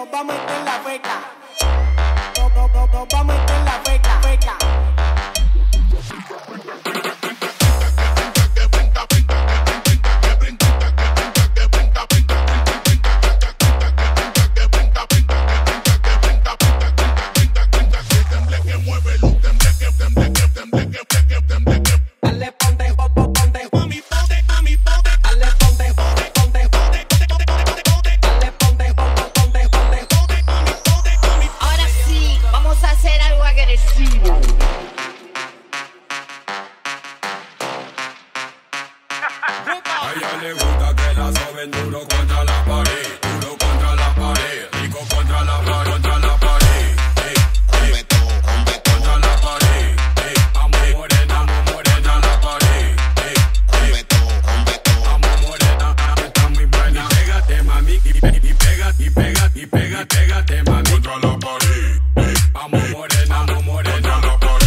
nos vamos a meter la beca. Nos vamos a meter la beca. A ella le gusta que la soben duro contra la pared, duro contra la pared, rico contra la pared, contra la pared, contra la pared, amo morena la pared, amo morena, está muy buena. Y pégate mami, y pégate mami, contra la pared, amo morena contra la pared.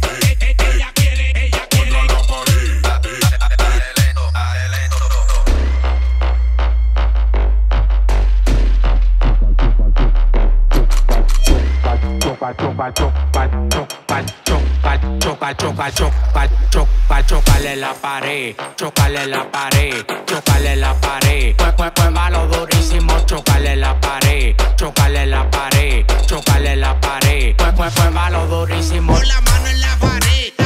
Chócale la pared, chócale la pared, chócale la pared. Muévalo durísimo, chócale la pared, chócale la pared, chócale la pared. Muévalo durísimo. Pon la mano en la pared.